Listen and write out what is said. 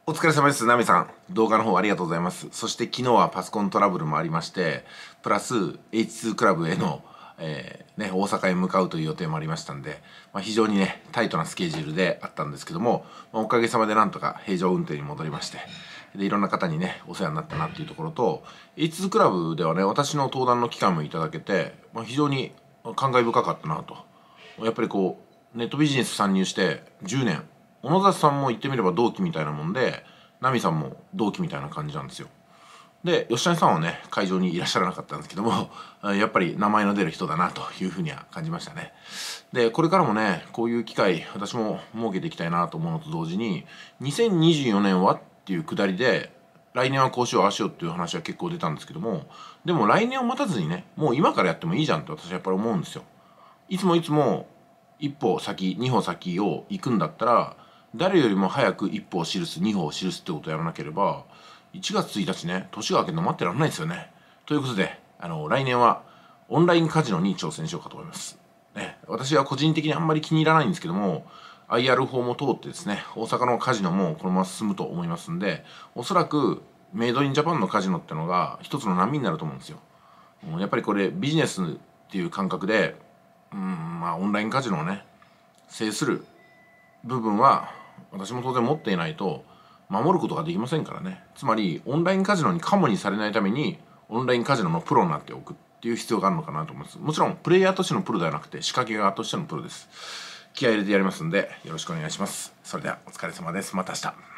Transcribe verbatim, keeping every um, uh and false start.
お疲れ様です。ナミさん、動画の方ありがとうございます。そして昨日はパソコントラブルもありまして、プラス エイチツー クラブへの、えーね、大阪へ向かうという予定もありましたんで、まあ、非常にね、タイトなスケジュールであったんですけども、まあ、おかげさまでなんとか平常運転に戻りまして、で、いろんな方にね、お世話になったなっていうところと、エイチツー クラブではね、私の登壇の機会もいただけて、まあ、非常に感慨深かったなと。やっぱりこう、ネットビジネス参入してじゅうねん、小野里さんも言ってみれば同期みたいなもんで、ナミさんも同期みたいな感じなんですよ。で、吉谷さんはね、会場にいらっしゃらなかったんですけども、やっぱり名前の出る人だなというふうには感じましたね。で、これからもね、こういう機会、私も設けていきたいなと思うのと同時に、にせんにじゅうよねんはっていうくだりで、来年はこうしよう、ああしようっていう話は結構出たんですけども、でも来年を待たずにね、もう今からやってもいいじゃんって私はやっぱり思うんですよ。いつもいつも一歩先、二歩先を行くんだったら、誰よりも早く一歩を記す、二歩を記すってことをやらなければ、いちがつついたちね、年が明けるの待ってらんないですよね。ということで、あの、来年はオンラインカジノに挑戦しようかと思います。ね、私は個人的にあんまり気に入らないんですけども、アイアール 法も通ってですね、大阪のカジノもこのまま進むと思いますんで、おそらくメイドインジャパンのカジノってのが一つの波になると思うんですよ。やっぱりこれビジネスっていう感覚で、うん、まあオンラインカジノをね、制する部分は私も当然持っていないと守ることができませんからね。つまりオンラインカジノにカモにされないためにオンラインカジノのプロになっておくっていう必要があるのかなと思います。もちろんプレイヤーとしてのプロではなくて仕掛け側としてのプロです。気合い入れてやりますんでよろしくお願いします。それではお疲れ様です。また明日。